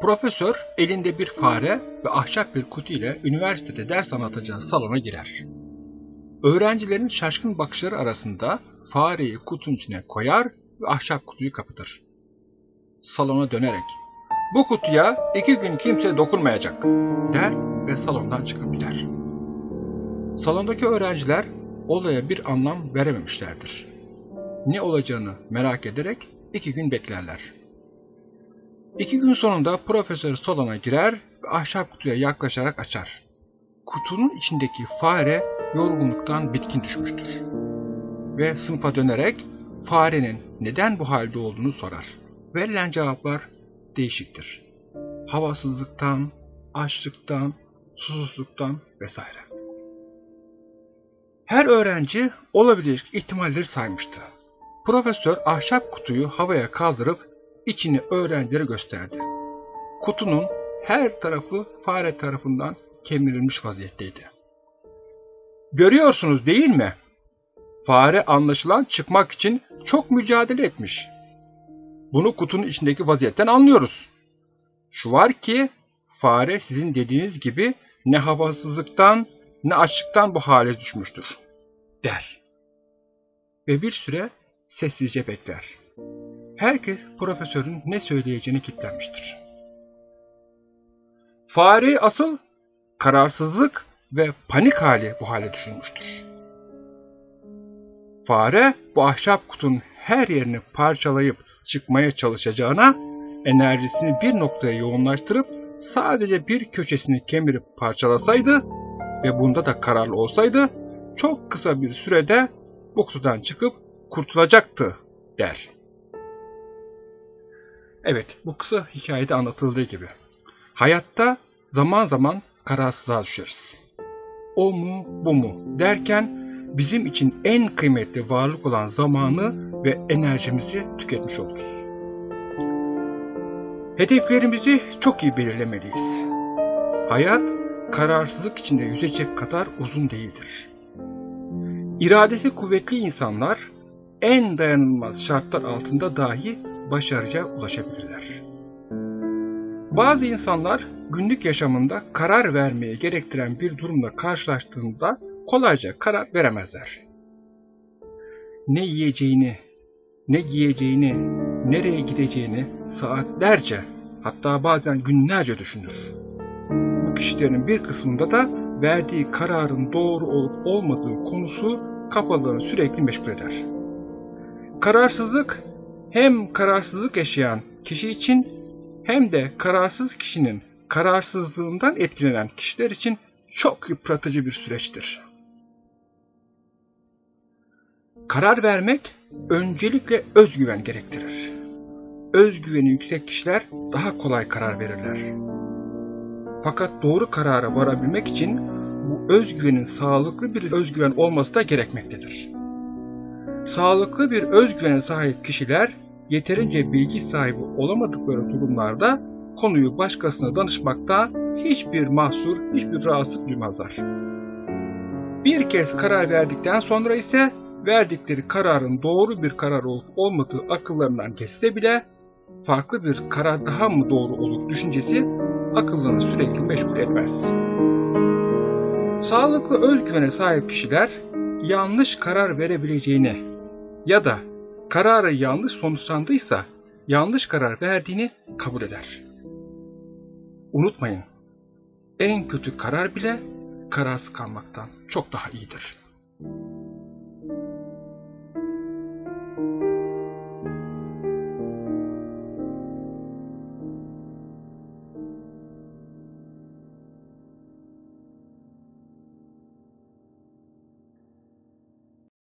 Profesör elinde bir fare ve ahşap bir kutu ile üniversitede ders anlatacağı salona girer. Öğrencilerin şaşkın bakışları arasında fareyi kutunun içine koyar ve ahşap kutuyu kapatır. Salona dönerek, "Bu kutuya 2 gün kimse dokunmayacak," der ve salondan çıkıp gider. Salondaki öğrenciler olaya bir anlam verememişlerdir. Ne olacağını merak ederek 2 gün beklerler. 2 gün sonunda profesör salona girer ve ahşap kutuya yaklaşarak açar. Kutunun içindeki fare yorgunluktan bitkin düşmüştür. Ve sınıfa dönerek farenin neden bu halde olduğunu sorar. Verilen cevaplar değişiktir. Havasızlıktan, açlıktan, susuzluktan vesaire. Her öğrenci olabilecek ihtimalleri saymıştı. Profesör ahşap kutuyu havaya kaldırıp içini öğrencilere gösterdi. Kutunun her tarafı fare tarafından kemirilmiş vaziyetteydi. "Görüyorsunuz değil mi? Fare anlaşılan çıkmak için çok mücadele etmiş. Bunu kutunun içindeki vaziyetten anlıyoruz. Şu var ki fare sizin dediğiniz gibi ne havasızlıktan ne açlıktan bu hale düşmüştür," der. Ve bir süre sessizce bekler. Herkes profesörün ne söyleyeceğini kilitlenmiştir. Fareyi asıl kararsızlık ve panik hali bu hale düşürmüştür. Fare bu ahşap kutunun her yerini parçalayıp çıkmaya çalışacağına enerjisini bir noktaya yoğunlaştırıp sadece bir köşesini kemirip parçalasaydı ve bunda da kararlı olsaydı çok kısa bir sürede bu kutudan çıkıp kurtulacaktı der. Evet, bu kısa hikayede anlatıldığı gibi hayatta zaman zaman kararsızlığa düşeriz. O mu bu mu derken bizim için en kıymetli varlık olan zamanı ve enerjimizi tüketmiş oluruz. Hedeflerimizi çok iyi belirlemeliyiz. Hayat kararsızlık içinde yüzecek kadar uzun değildir. İradesi kuvvetli insanlar en dayanılmaz şartlar altında dahi başarıya ulaşabilirler. Bazı insanlar günlük yaşamında karar vermeye gerektiren bir durumla karşılaştığında kolayca karar veremezler. Ne yiyeceğini, ne giyeceğini, nereye gideceğini saatlerce, hatta bazen günlerce düşünür. Bu kişilerin bir kısmında da verdiği kararın doğru olup olmadığı konusu kafalığını sürekli meşgul eder. Kararsızlık hem kararsızlık yaşayan kişi için hem de kararsız kişinin kararsızlığından etkilenen kişiler için çok yıpratıcı bir süreçtir. Karar vermek öncelikle özgüven gerektirir. Özgüveni yüksek kişiler daha kolay karar verirler. Fakat doğru karara varabilmek için bu özgüvenin sağlıklı bir özgüven olması da gerekmektedir. Sağlıklı bir özgüvene sahip kişiler yeterince bilgi sahibi olamadıkları durumlarda konuyu başkasına danışmakta hiçbir mahsur, hiçbir rahatsızlık duymazlar. Bir kez karar verdikten sonra ise verdikleri kararın doğru bir karar olup olmadığı akıllarından geçse bile farklı bir karar daha mı doğru olur düşüncesi akıllarını sürekli meşgul etmez. Sağlıklı özgüvene sahip kişiler yanlış karar verebileceğini ya da kararı yanlış sonuçlandıysa yanlış karar verdiğini kabul eder. Unutmayın, en kötü karar bile kararsız kalmaktan çok daha iyidir.